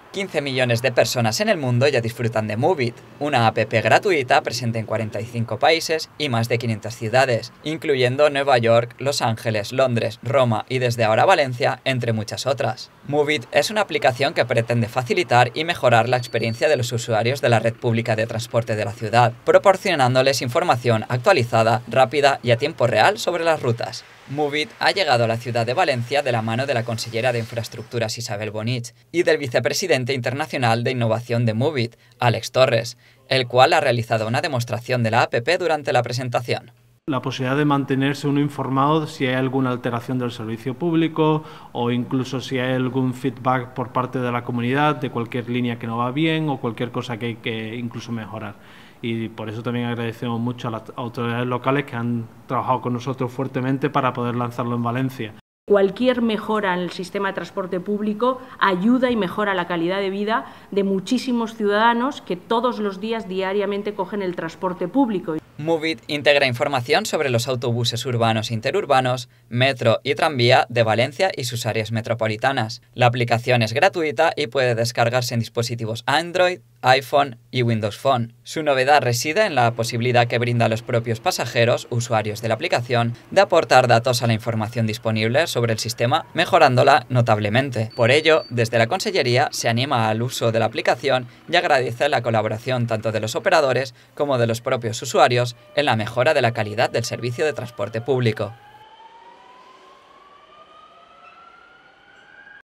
15 millones de personas en el mundo ya disfrutan de Moovit, una app gratuita presente en 45 países y más de 500 ciudades, incluyendo Nueva York, Los Ángeles, Londres, Roma y desde ahora Valencia, entre muchas otras. Moovit es una aplicación que pretende facilitar y mejorar la experiencia de los usuarios de la red pública de transporte de la ciudad, proporcionándoles información actualizada, rápida y a tiempo real sobre las rutas. Moovit ha llegado a la ciudad de Valencia de la mano de la consellera de Infraestructuras Isabel Bonich y del vicepresidente internacional de innovación de Moovit, Alex Torres, el cual ha realizado una demostración de la app durante la presentación. La posibilidad de mantenerse uno informado si hay alguna alteración del servicio público o incluso si hay algún feedback por parte de la comunidad de cualquier línea que no va bien o cualquier cosa que hay que incluso mejorar. Y por eso también agradecemos mucho a las autoridades locales que han trabajado con nosotros fuertemente para poder lanzarlo en Valencia. Cualquier mejora en el sistema de transporte público ayuda y mejora la calidad de vida de muchísimos ciudadanos que todos los días, diariamente, cogen el transporte público. Moovit integra información sobre los autobuses urbanos e interurbanos, metro y tranvía de Valencia y sus áreas metropolitanas. La aplicación es gratuita y puede descargarse en dispositivos Android, iPhone y Windows Phone. Su novedad reside en la posibilidad que brinda a los propios pasajeros, usuarios de la aplicación, de aportar datos a la información disponible sobre el sistema, mejorándola notablemente. Por ello, desde la Consellería se anima al uso de la aplicación y agradece la colaboración tanto de los operadores como de los propios usuarios en la mejora de la calidad del servicio de transporte público.